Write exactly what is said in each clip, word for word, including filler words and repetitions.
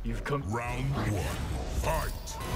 You've come. Round one. Fight!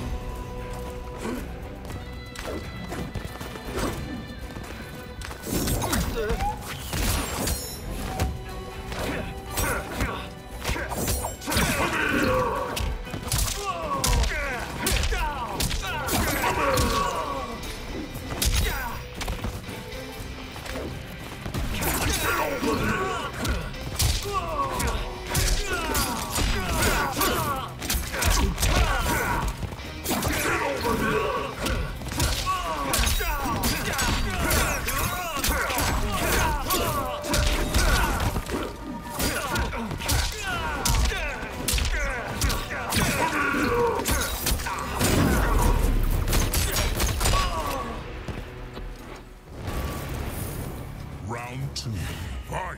Round two. Fight!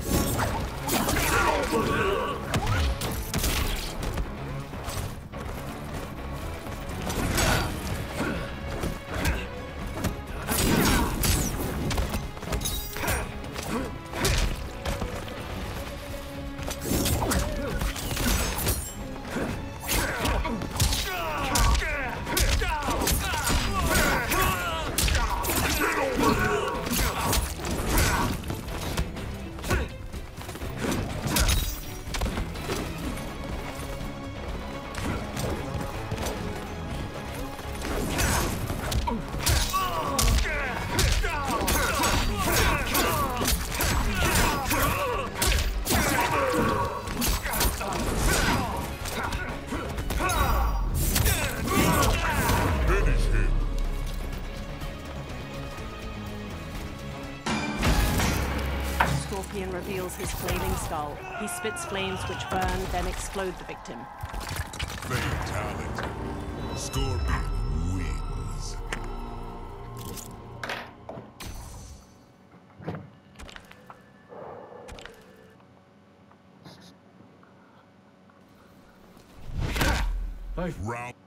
Scorpion reveals his flaming skull. He spits flames which burn, then explode the victim. Fatality. Scorpion wins. I've Round